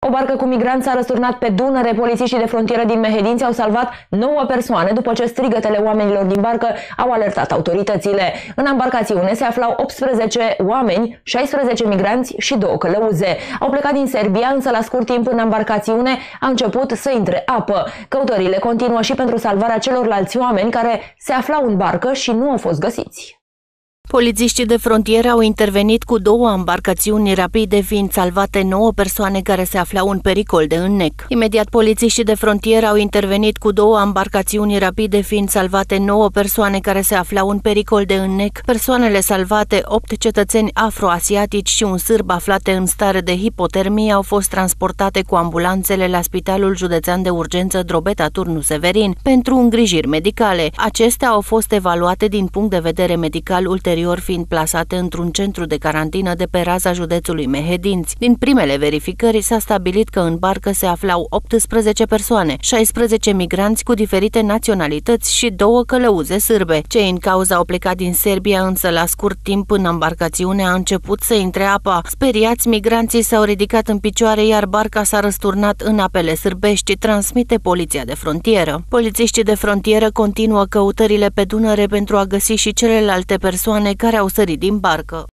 O barcă cu migranți s-a răsturnat pe Dunăre. Polițiștii de frontieră din Mehedinți au salvat 9 persoane după ce strigătele oamenilor din barcă au alertat autoritățile. În embarcațiune se aflau 18 oameni, 16 migranți și 2 călăuze. Au plecat din Serbia, însă la scurt timp în embarcațiune a început să intre apă. Căutările continuă și pentru salvarea celorlalți oameni care se aflau în barcă și nu au fost găsiți. Polițiștii de frontieră au intervenit cu 2 embarcațiuni rapide, fiind salvate 9 persoane care se aflau în pericol de înnec. Imediat, polițiștii de frontieră au intervenit cu 2 embarcațiuni rapide, fiind salvate 9 persoane care se aflau în pericol de înnec. Persoanele salvate, 8 cetățeni afroasiatici și un sârb aflate în stare de hipotermie, au fost transportate cu ambulanțele la Spitalul Județean de Urgență Drobeta Turnu Severin pentru îngrijiri medicale. Acestea au fost evaluate din punct de vedere medical ulterior, fiind plasate într-un centru de carantină de pe raza județului Mehedinți. Din primele verificări s-a stabilit că în barcă se aflau 18 persoane, 16 migranți cu diferite naționalități și 2 călăuze sârbe. Cei în cauză au plecat din Serbia, însă la scurt timp în embarcațiune a început să intre apa. Speriați, migranții s-au ridicat în picioare, iar barca s-a răsturnat în apele sârbești, transmite Poliția de Frontieră. Polițiștii de frontieră continuă căutările pe Dunăre pentru a găsi și celelalte persoane care au sărit din barcă.